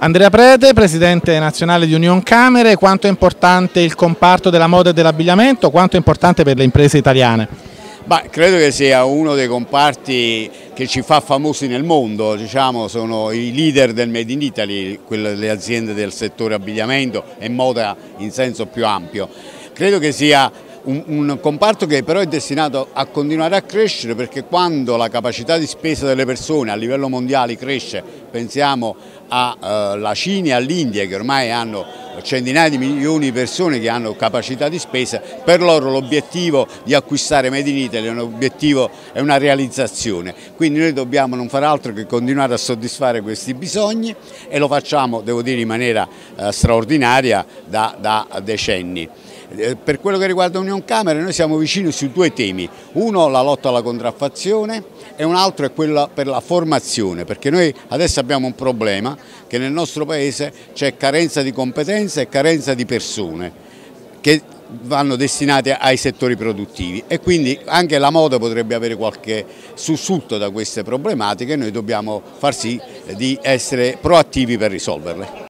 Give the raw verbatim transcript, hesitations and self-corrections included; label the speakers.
Speaker 1: Andrea Prete, presidente nazionale di Unioncamere, quanto è importante il comparto della moda e dell'abbigliamento, quanto è importante per le imprese italiane?
Speaker 2: Beh, credo che sia uno dei comparti che ci fa famosi nel mondo, diciamo, sono i leader del Made in Italy, quelle, le aziende del settore abbigliamento e moda in senso più ampio. Credo che sia un, un comparto che però è destinato a continuare a crescere, perché quando la capacità di spesa delle persone a livello mondiale cresce, pensiamo alla Cina e all'India che ormai hanno centinaia di milioni di persone che hanno capacità di spesa, per loro l'obiettivo di acquistare Made in Italy è un obiettivo, è una realizzazione, quindi noi dobbiamo non fare altro che continuare a soddisfare questi bisogni e lo facciamo, devo dire, in maniera eh, straordinaria da, da decenni. Per quello che riguarda Unioncamere noi siamo vicini su due temi, uno la lotta alla contraffazione e un altro è quello per la formazione, perché noi adesso abbiamo un problema che nel nostro paese c'è carenza di competenze e carenza di persone che vanno destinate ai settori produttivi e quindi anche la moda potrebbe avere qualche sussulto da queste problematiche e noi dobbiamo far sì di essere proattivi per risolverle.